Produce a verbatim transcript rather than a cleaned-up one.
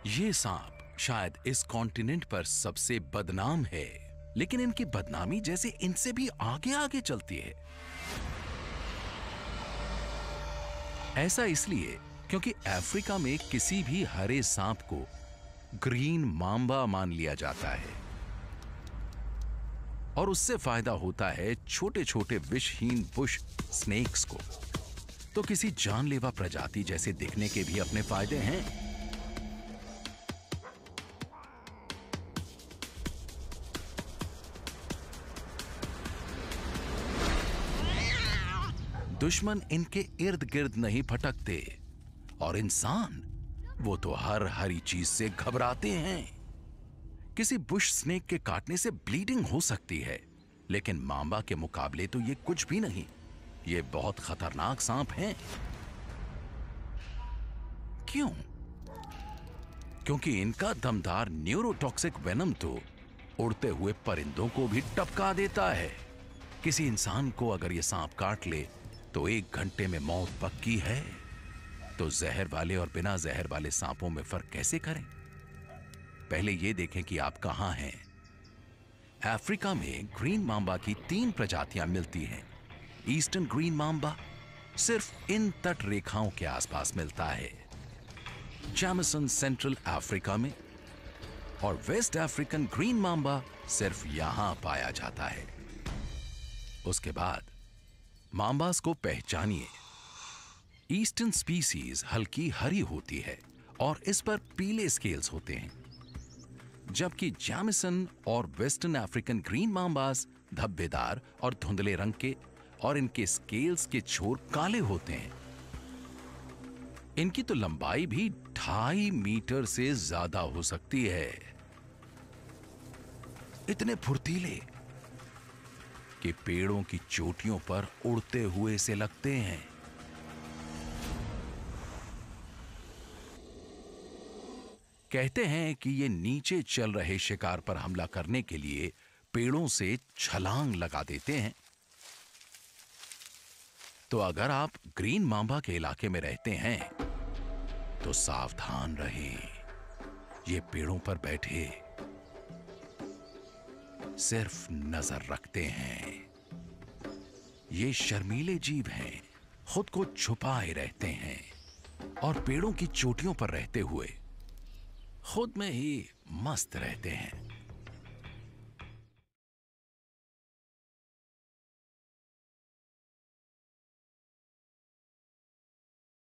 ये सांप शायद इस कॉन्टिनेंट पर सबसे बदनाम है, लेकिन इनकी बदनामी जैसे इनसे भी आगे आगे चलती है। ऐसा इसलिए क्योंकि अफ्रीका में किसी भी हरे सांप को ग्रीन मांबा मान लिया जाता है और उससे फायदा होता है छोटे छोटे विषहीन बुश स्नेक्स को। तो किसी जानलेवा प्रजाति जैसे दिखने के भी अपने फायदे हैं। दुश्मन इनके इर्द गिर्द नहीं भटकते और इंसान वो तो हर हरी चीज से घबराते हैं। किसी बुश स्नेक के काटने से ब्लीडिंग हो सकती है, लेकिन मांबा के मुकाबले तो ये कुछ भी नहीं। ये बहुत खतरनाक सांप हैं। क्यों? क्योंकि इनका दमदार न्यूरोटॉक्सिक वेनम तो उड़ते हुए परिंदों को भी टपका देता है। किसी इंसान को अगर ये सांप काट ले तो एक घंटे में मौत पक्की है। तो जहर वाले और बिना जहर वाले सांपों में फर्क कैसे करें? पहले यह देखें कि आप कहां हैं। अफ्रीका में ग्रीन मांबा की तीन प्रजातियां मिलती हैं। ईस्टर्न ग्रीन मांबा सिर्फ इन तट रेखाओं के आसपास मिलता है। जैमसन सेंट्रल अफ्रीका में और वेस्ट अफ्रीकन ग्रीन मांबा सिर्फ यहां पाया जाता है। उसके बाद मांबास को पहचानिए। ईस्टर्न स्पीसीज हल्की हरी होती है और इस पर पीले स्केल्स होते हैं, जबकि जैमसन और वेस्टर्न अफ्रीकन ग्रीन मांबास धब्बेदार और धुंधले रंग के और इनके स्केल्स के छोर काले होते हैं। इनकी तो लंबाई भी ढाई मीटर से ज्यादा हो सकती है। इतने फुर्तीले कि पेड़ों की चोटियों पर उड़ते हुए से लगते हैं। कहते हैं कि ये नीचे चल रहे शिकार पर हमला करने के लिए पेड़ों से छलांग लगा देते हैं। तो अगर आप ग्रीन मांबा के इलाके में रहते हैं तो सावधान रहें। ये पेड़ों पर बैठे सिर्फ नजर रखते हैं। ये शर्मीले जीव हैं, खुद को छुपाए रहते हैं और पेड़ों की चोटियों पर रहते हुए खुद में ही मस्त रहते हैं।